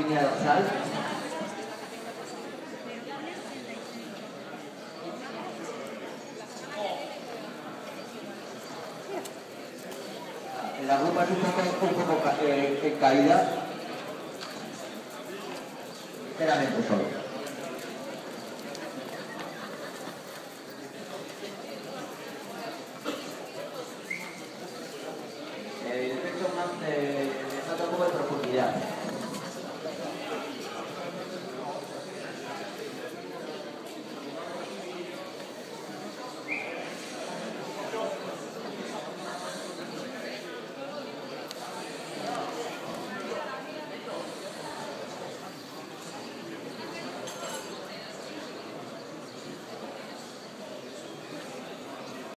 línea dorsal. La ropa es un poco en caída. Ligeramente solo.